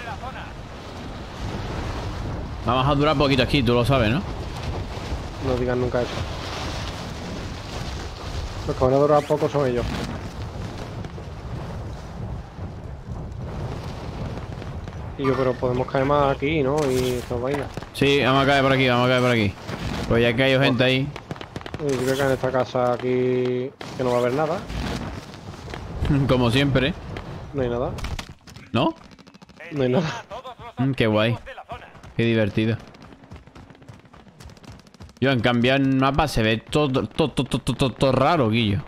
Vamos a durar poquito aquí, tú lo sabes, ¿no? No digan nunca eso. Los que van a durar poco son ellos. Y yo, pero podemos caer más aquí, ¿no? Y estas vainas. Sí, vamos a caer por aquí, vamos a caer por aquí. Pues ya que hay gente ahí. Yo creo que en esta casa aquí que no va a haber nada. Como siempre. No hay nada. ¿No? No hay nada. Qué guay. Qué divertido. Yo, en cambio, en mapa se ve todo raro, Guillo.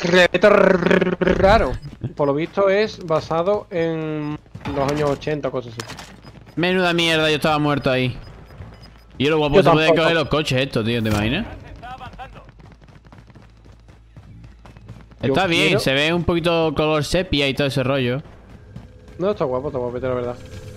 Raro. Por lo visto es basado en los años 80 o cosas así. Menuda mierda, yo estaba muerto ahí. Y lo guapo Yo se puede tampoco. coger los coches estos, tío, ¿te imaginas? Yo Está bien, quiero- se ve un poquito color sepia y todo ese rollo. No, está guapo, la verdad.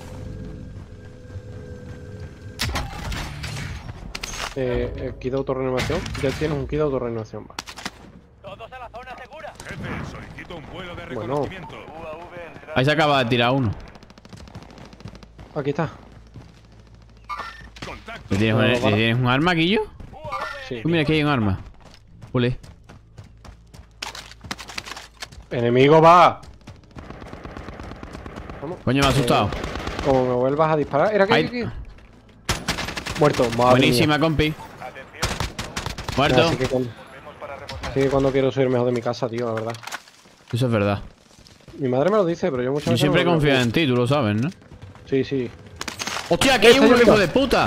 Kit de autorreanimación. Ya tienes un kit de autorreanimación, va. Todos a la zona segura. Jefe, solicito un vuelo de Bueno. reconocimiento. Ahí se acaba de tirar uno. Aquí está. Contacto. ¿Tienes un arma, Guillo? Sí. Mira, aquí hay un arma. Ule. Enemigo va. Vamos. Coño, me ha asustado. Como me vuelvas a disparar. Era Ahí. aquí. Muerto. Madre Buenísima, compi. mía. Muerto. Así que cuando quiero subir mejor de mi casa, tío, la verdad. Eso es verdad. Mi madre me lo dice, pero yo muchas Yo veces siempre no lo confío creo. en ti, tú lo sabes, ¿no? Sí, sí. ¡Hostia, aquí hay Está uno, lloviendo. hijo de puta!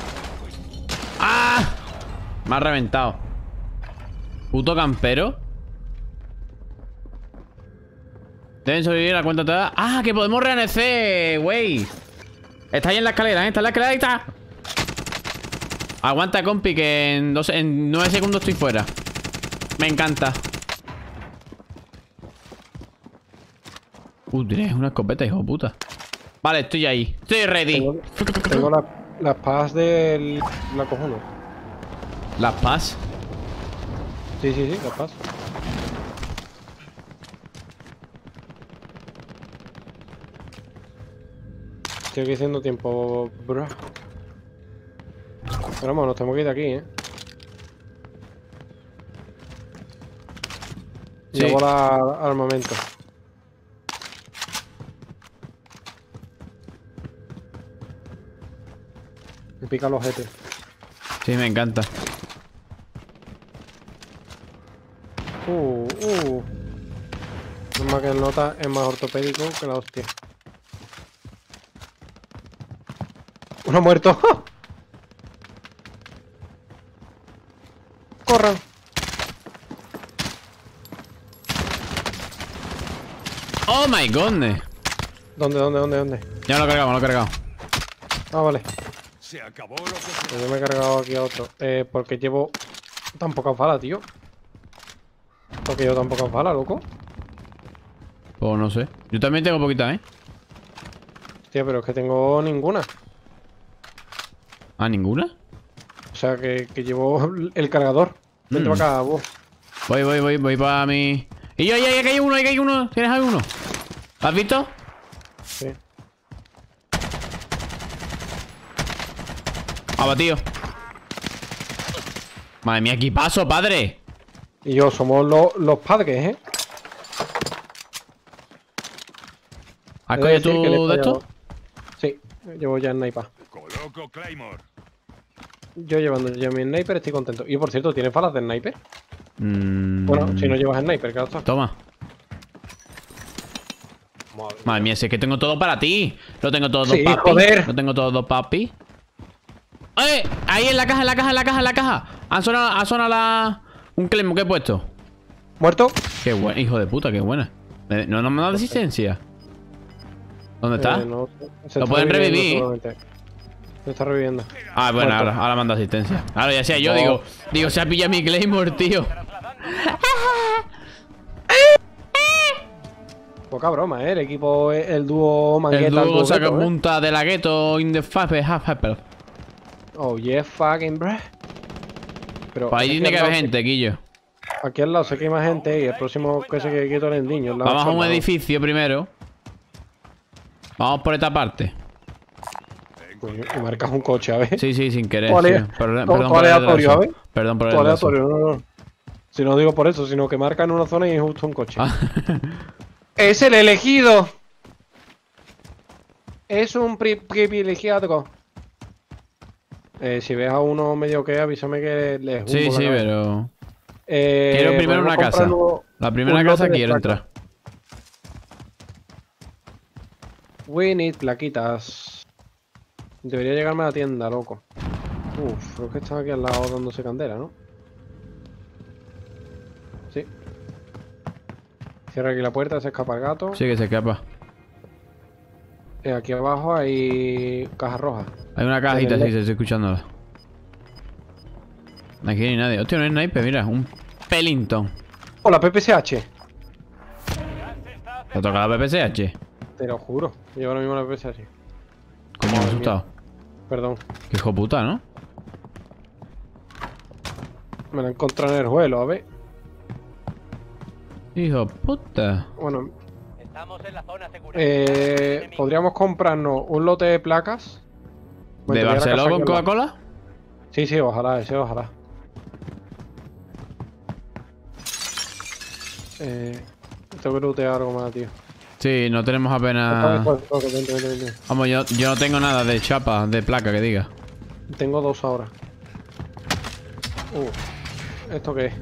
¡Ah! Me ha reventado. Puto campero. Deben sobrevivir a la cuenta toda. ¡Ah, que podemos reanecer, güey! Está ahí en la escalera, ¿eh? Está en la escalera, ahí está. Aguanta, compi, que en 9 segundos estoy fuera. Me encanta. Tienes una escopeta, hijo de puta. Vale, estoy ahí. Estoy ready. Tengo las paz del... La cojono. Las PAS. Sí, sí, sí, las paz. Estoy aquí haciendo tiempo, bro. Pero vamos, nos tenemos que ir de aquí, ¿eh? Sí. Llevo la armamento. Me pica los ojete. Sí, me encanta. Uh. No más que el nota es más ortopédico que la hostia. Uno muerto. Corran. ¡Oh, my goodness! ¿Dónde? Ya me lo he cargado, me lo he cargado. Ah, vale. Se acabó lo que se... Pues yo me he cargado aquí a otro. Porque llevo tan pocas balas, tío. Porque llevo tan pocas balas, loco. Pues no sé. Yo también tengo poquita, ¿eh? Hostia, pero es que tengo ninguna. ¿Ah, ninguna? O sea, que llevo el cargador. Vente para acá, vos. Voy para mi... Y yo, ahí hay uno, ahí hay uno. ¿Tienes alguno? ¿Lo has visto? Sí. Abatido. Madre mía, equipazo, padre. Y yo, somos los padres, ¿eh? ¿Has He de cogido decir que le he tú de esto? fallado. Sí, llevo ya sniper. Coloco Claymore. Yo llevando ya mi sniper estoy contento. Y por cierto, ¿tienes balas de sniper? Mm, Bueno, si no llevas sniper, claro está. Toma. Madre mía, si es que tengo todo para ti. Lo tengo todo, Sí, papi. joder. Lo tengo todo, papi. ¡Eh! Ahí en la caja, en la caja, en la caja, en la caja. Ha sonado la... Un Clemo que he puesto. ¿Muerto? Qué bueno, hijo de puta, qué buena. ¿No me da asistencia? ¿Dónde está? No, se Lo está pueden reviviendo revivir. seguramente. Se está reviviendo. Ah, bueno, Muerto. ahora manda asistencia. Ahora ya sea, yo No. digo, se ha pillado mi Claymore, tío. Poca broma, ¿eh? El equipo, el dúo Mangueta. El dúo saca Gueto, ¿eh? punta de la gueto in the half pepper. Oh, yeah, fucking, bruh. Pero Pues ahí aquí tiene al que haber lado- gente, Guillo. Aquí al lado sé que hay más gente y el próximo que se quito el niño. Vamos a un edificio primero. Vamos por esta parte. Y marcas un coche, a ver. Sí, sí, sin querer. Todo Sí. ale- Perdón, todo perdón por el aleatorio, retraso. ¿sabes? Perdón por el Todo retraso. aleatorio, no. Si no digo por eso, sino que marca en una zona y es justo un coche. Ah, ¡Es el elegido! Es un privilegiado. Si ves a uno medio que, avísame que le jumbo sí, la sí, cabeza. pero... Quiero primero podemos una casa. comprar luego La primera un casa lote de quiero placas. entrar. We need plaquitas. Debería llegarme a la tienda, loco. Uf, creo que están aquí al lado dándose candela, ¿no? Sí. Cierra aquí la puerta, se escapa el gato. Sí, que se escapa. Aquí abajo hay caja roja. Hay una cajita, Tenele. sí, estoy escuchándola. Aquí no hay nadie. Hostia, no hay sniper, mira. Un Pelington. Hola, PPSH. ¿Te toca la PPSH? Te lo juro. Llevo ahora mismo la PPSH. Coño, me he asustado. Perdón. Qué hijo puta, ¿no? Me la he encontrado en el suelo, a ver. Hijo puta. Bueno, Estamos en la zona segura. podríamos comprarnos un lote de placas. ¿De Mantener la Barcelona casa con aquí al lado. Coca-Cola? Sí, sí, ojalá, ese ojalá. Tengo que lootear algo más, tío. Sí, no tenemos apenas... Vente, vente, vente. Vamos, yo no tengo nada de chapa, de placa, que diga. Tengo dos ahora. ¿Esto qué es?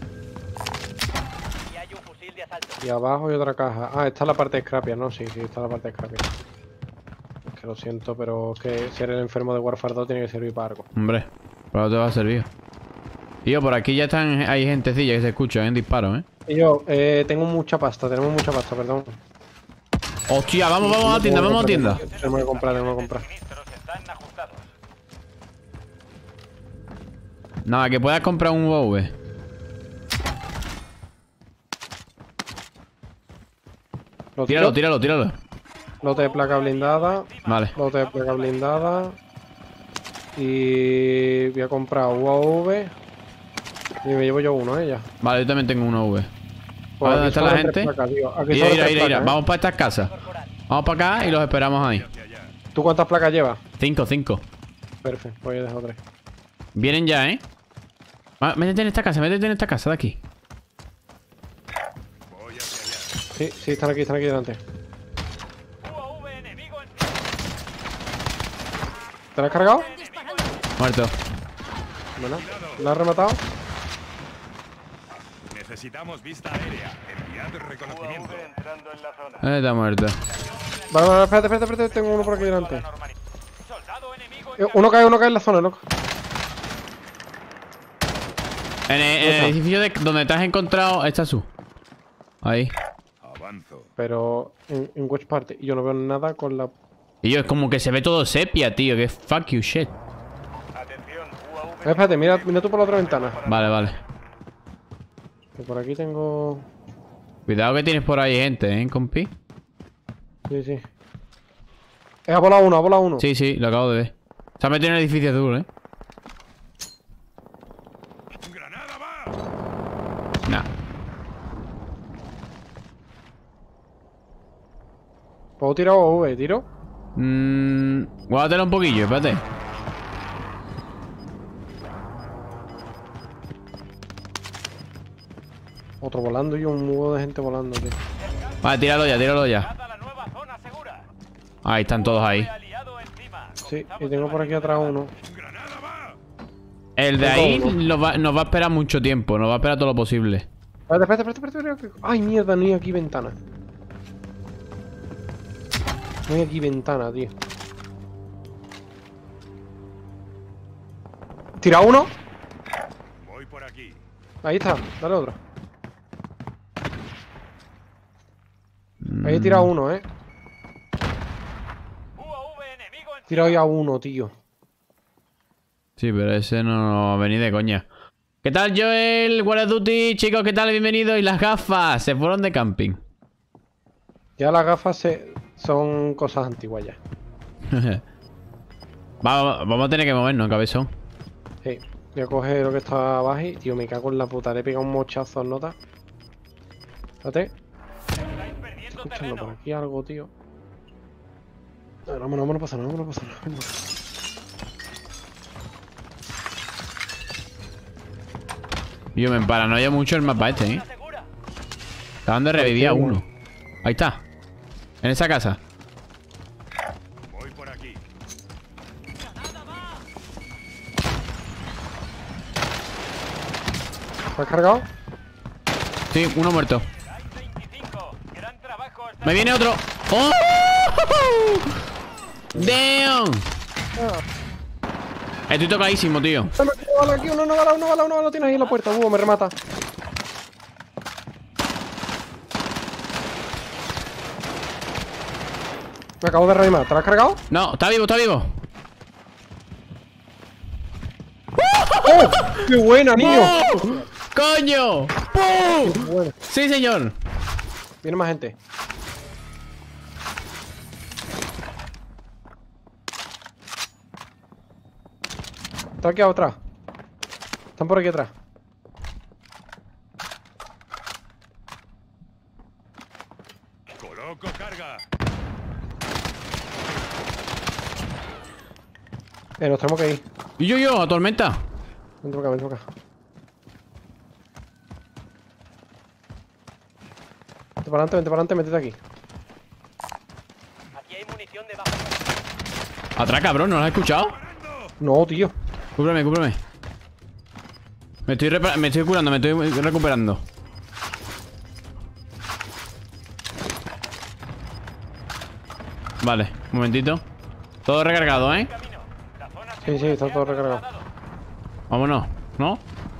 Y hay un fusil de asalto. Y abajo hay otra caja. Ah, esta es la parte de Scrapier, ¿no? Sí, sí, esta es la parte de Scrapier. Es que lo siento, pero es que ser el enfermo de Warfare 2 tiene que servir para algo. Hombre, para lo te va a servir. Tío, por aquí ya están, hay gentecilla que se escucha en disparos, ¿eh? Y yo, tengo mucha pasta, tenemos mucha pasta, perdón. Hostia, vamos a la tienda, vamos a la tienda. Tenemos que comprar, tenemos que comprar. Suministros están ajustados. Nada, que puedas comprar un UAV. Lo Tíralo, tiro. tíralo. Lote de placa blindada. Vale. Lote de placa blindada. Y voy a comprar UAV. Y me llevo yo uno, ya. Vale, yo también tengo un UAV. Pues ¿Dónde aquí está la sobran tres gente? placas, tío. Aquí Mira, sobran mira, tres mira. placas, ¿eh? Vamos para estas casas. Vamos para acá y los esperamos ahí. Hacia allá. ¿Tú cuántas placas llevas? 5. Perfecto, pues yo dejo tres. Vienen ya, ¿eh? Métete en esta casa de aquí. Voy hacia allá. Sí, sí, están aquí delante. UAV enemigo en ¿Te la has cargado? Muerto. Bueno, ¿la has rematado? Necesitamos vista aérea. Enviad reconocimiento. entrando en la zona. Está muerto. Vale, vale, espérate, tengo uno por aquí delante. Soldado enemigo Uno cae en la zona, loco. En el edificio donde te has encontrado, está su. Ahí. Avanzo. Pero en which parte. Y yo no veo nada con la... Y yo, es como que se ve todo sepia, tío. Que fuck you shit. Atención, UAV. Espérate, mira tú por la otra ventana. Vale. Que por aquí tengo... Cuidado que tienes por ahí gente, ¿eh, compi? Sí, sí. Ha volado uno. Sí, lo acabo de ver. Se ha metido en el edificio azul, ¿eh? ¡Granada va! Nah. ¿Puedo tirar OV? ¿Tiro? Guárdatela un poquillo, espérate. Otro volando y un huevo de gente volando, tío. Vale, tíralo ya. Hasta la nueva zona segura. Ahí están todos ahí. Aliado encima. Sí, y tengo por aquí atrás uno. ¡Granada va! El de Tengo ahí uno. nos va a esperar mucho tiempo. Nos va a esperar todo lo posible. Espérate. Ay, mierda, no hay aquí ventana. No hay aquí ventana, tío. ¿Tira uno? Voy por aquí. Ahí está, dale otro. Ahí he tirado uno, UAV enemigo en Tirado ya uno, tío. Sí, pero ese no va a venir de coña. ¿Qué tal, Joel? Call of Duty, chicos, ¿qué tal? Bienvenidos. Y las gafas se fueron de camping. Ya las gafas son cosas antiguas ya. Vamos a tener que movernos, cabezón. Sí, voy a coger lo que está abajo y, tío, me cago en la puta. Le he pegado un mochazo en nota. Espérate. Estáis perdiendo Escuchando por terreno. aquí algo, tío. No me pasa nada, no me pasa nada. Yo me paranoia mucho el mapa este, ¿eh? Segura. Acaban de revivir a uno. Ahí está. En esa casa. Voy por aquí. ¿Te has cargado? Sí, uno muerto. Hay 25. Gran trabajo. Hasta Me viene otro. ¡Oh! ¡Damn! Estoy tocadísimo, tío. Aquí, uno no bala, lo tienes ahí en la puerta. Me remata. Me acabo de reanimar. ¿Te lo has cargado? No, está vivo, está vivo. ¡Oh! ¡Qué buena, niño! ¡Pum! ¡Coño! ¡Pum! Bueno. Sí, señor. Viene más gente. Está aquí atrás. Están por aquí atrás. Coloco carga. Nos tenemos que ir. Y yo, a tormenta. Vente para acá, vente para acá. Vente para adelante, métete aquí. aquí hay munición de bajo. Atrás, cabrón, ¿no lo has escuchado? No, tío. Cúbreme, cúbreme. Me estoy curando, me estoy recuperando. Vale, un momentito. Todo recargado, ¿eh? Camino. La zona Sí, sí, está todo recargado. Vámonos, ¿no?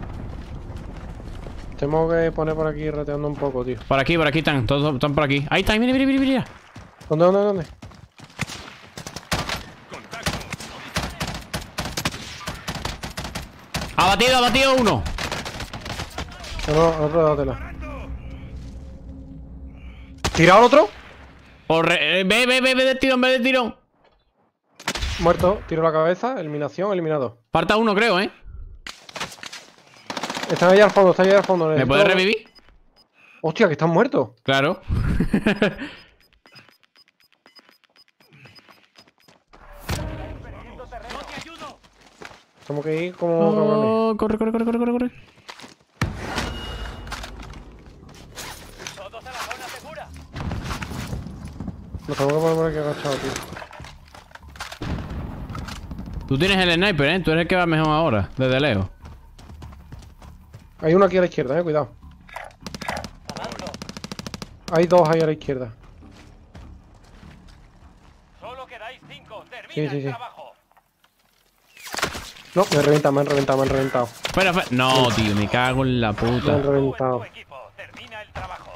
Tengo que poner por aquí rateando un poco, tío. Por aquí están, todos están por aquí. Ahí está, mira, mira, mira, mira. ¿Dónde? Contacto. Abatido uno. No, otro dátela. ¿Tirado al otro? Ve de tirón, ve de tirón. Muerto, tiro la cabeza, eliminación, eliminado. Falta uno, creo, ¿eh? Están allá al fondo, ¿Me necesito- puedes revivir? Hostia, que están muertos. Claro. Tenemos que ir como cabrones. Oh, corre. Todos a la zona segura. Nos tenemos que poner por aquí agachados, tío. Tú tienes el sniper, ¿eh? Tú eres el que va mejor ahora, desde lejos. Hay uno aquí a la izquierda, cuidado. Hay dos ahí a la izquierda. Solo quedáis 5. Termina Sí. el trabajo. No, me han reventado. Espera. No, tío, me cago en la Me han puta. reventado. Tu equipo. Termina el trabajo.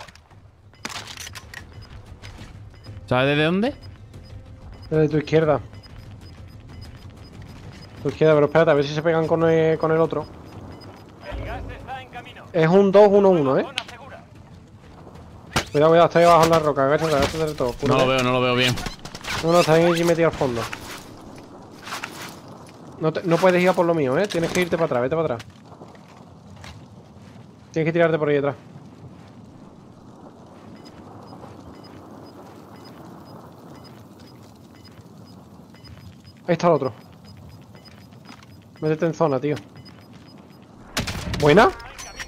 ¿Sabes desde dónde? Desde tu izquierda. Pero espérate, a ver si se pegan con el otro. El gas está en camino. Es un 2-1-1, Zona segura. Cuidado, está ahí abajo en la roca, agáchate del todo. No lo veo bien. No, está ahí metido al fondo. No puedes ir a por lo mío, tienes que irte para atrás, vete para atrás. Tienes que tirarte por ahí atrás. Ahí está el otro. Métete en zona, tío. ¿Buena?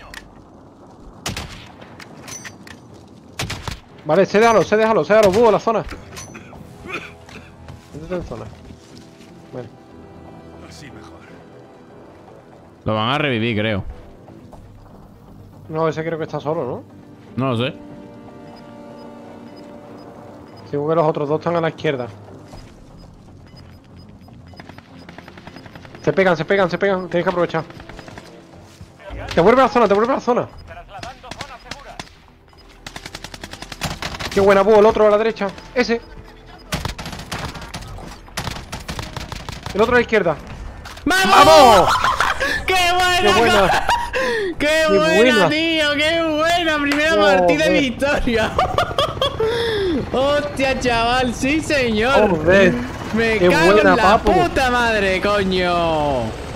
Vale, se déjalo, búho, la zona. Métete en zona. Bueno. Así mejor. Lo van a revivir, creo. No, ese creo que está solo, ¿no? No lo sé. Digo que los otros dos están a la izquierda. Se pegan. Tienes que aprovechar. Te vuelve a la zona. Trasladando zona segura. Qué buena, búho, el otro a la derecha. Ese. El otro a la izquierda. ¡Vamos! ¡Qué buena! ¡Qué buena! ¡Qué buena, tío! ¡Qué buena! Primera partida de victoria. ¡Hostia, chaval! ¡Sí, señor! ¡Joder! Me ¡Qué cago buena, en la papu! puta madre, coño!